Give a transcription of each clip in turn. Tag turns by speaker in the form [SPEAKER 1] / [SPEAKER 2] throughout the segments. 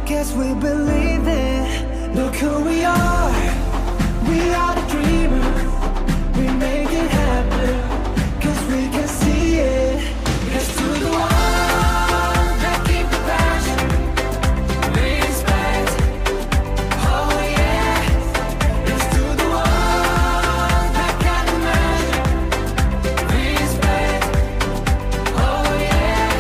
[SPEAKER 1] guess we believe it. Look who we are the dreamers. We make it happen, cause we can see it. Here's to the ones that keep the passion, respect, oh yeah. Here's to the ones that can imagine, respect, oh yeah.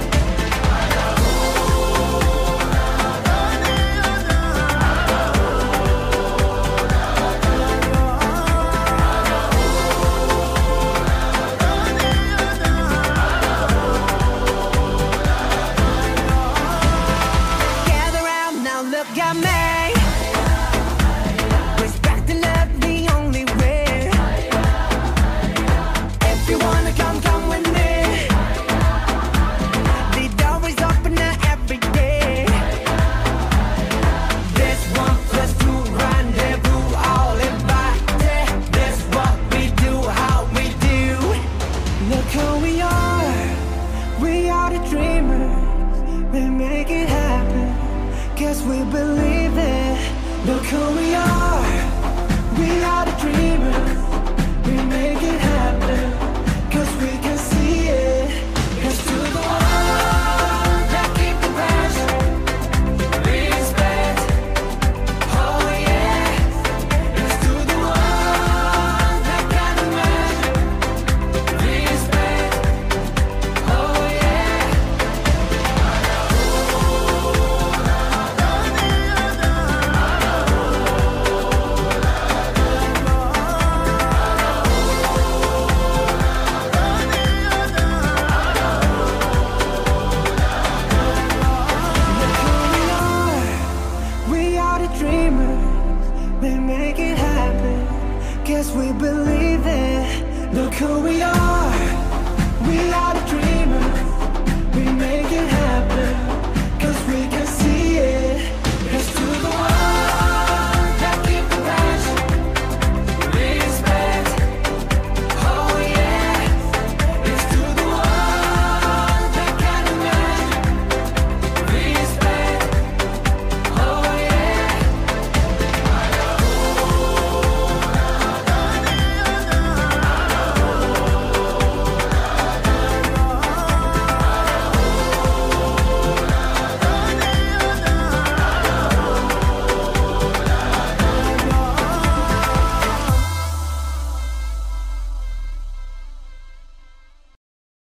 [SPEAKER 1] Gather round now, look at me. Respect and love the only way. If you wanna come, come with me. The door is open now every day. This 1+2 rendezvous, all invited. This what we do, how we do. Look who we are the dreamers. We make it happen, guess we believe it. Look who we are the dreamers. We make it happen, cause we can see it. Here's to the ones that keep the passion, respect, oh yeah. Here's to the ones that can imagine, respect, oh yeah. We are the dreamers. We make it happen, guess we believe it. Look who we are